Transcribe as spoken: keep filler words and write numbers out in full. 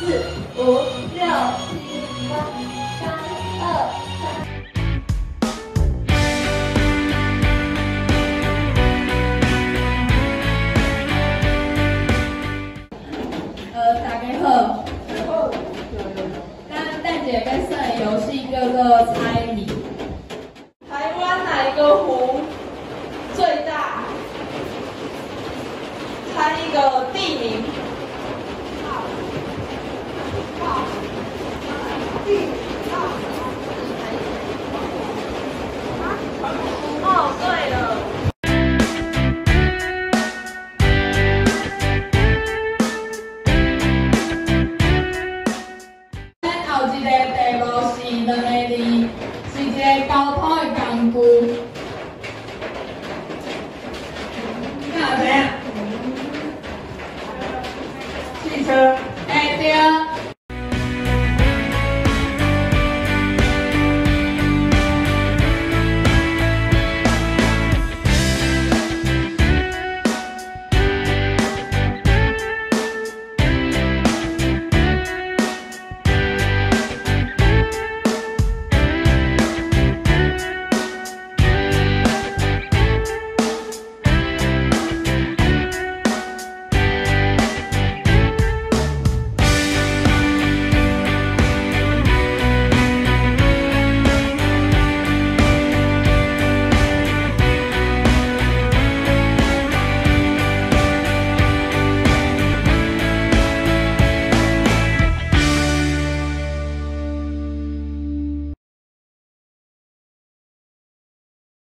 四、五、六、七、八、三、二、三。呃，大家好。好。咱等下要耍的游戏叫做猜谜。台湾哪一个湖最大？猜一个地名。哦，对了。咱后一个题目是两个字，是一个交通的工具。干啥？汽车。哎，对。